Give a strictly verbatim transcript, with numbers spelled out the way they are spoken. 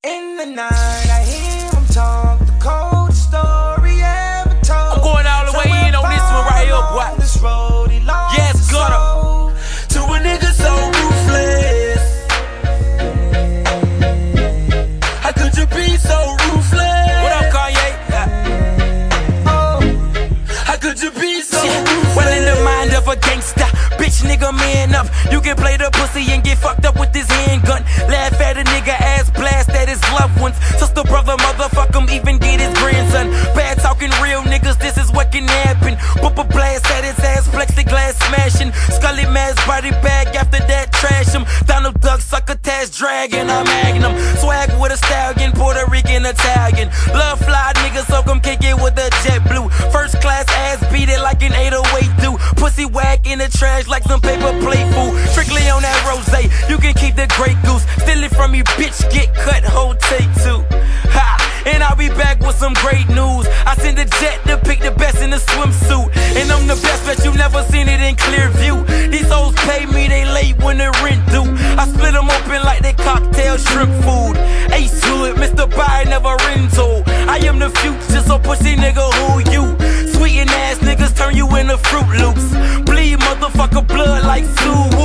In the night, I hear him talk the coldest story ever told. I'm going all the way in on this one right here, boy. This road, he lost yes, his gutter. soul. To a nigga so ruthless. How could you be so ruthless? What up, Kanye? Oh, How could you be so Shit. ruthless? Well, in the mind of a gangster, bitch nigga man up. You can play the pussy and get fucked up with this handgun. Laugh at a nigga, ass blast at his loved ones. Sister, brother, motherfuck him, even get his grandson. Bad talking real niggas, this is what can happen. Whoop a blast at his ass, plexiglass smashing. Scully mask, body bag, after that trash him. Donald Duck, succotash, dragon, a magnum. Swag with a stallion, Puerto Rican, Italian. Love fly niggas, so come kick it with a jet blue. First class ass, beat it like an eight oh eight do. Pussy whack in the trash like some paper plate food. Strictly on that rose, you can keep the Grey Goose. Steal it from me, bitch, get cut, whole take two. Ha! And I'll be back with some great news. I send a jet to pick the best in the swimsuit. And I'm the best, bet you never seen it in clear view. These hoes pay me, they late when the rent due. I split them open like they cocktail shrimp food. Ace Hood, Mister Buy, never rental. I am the future, so pussy nigga, who you? Sweetin' ass niggas turn you into Fruit Loops. Bleed motherfucker blood like flu.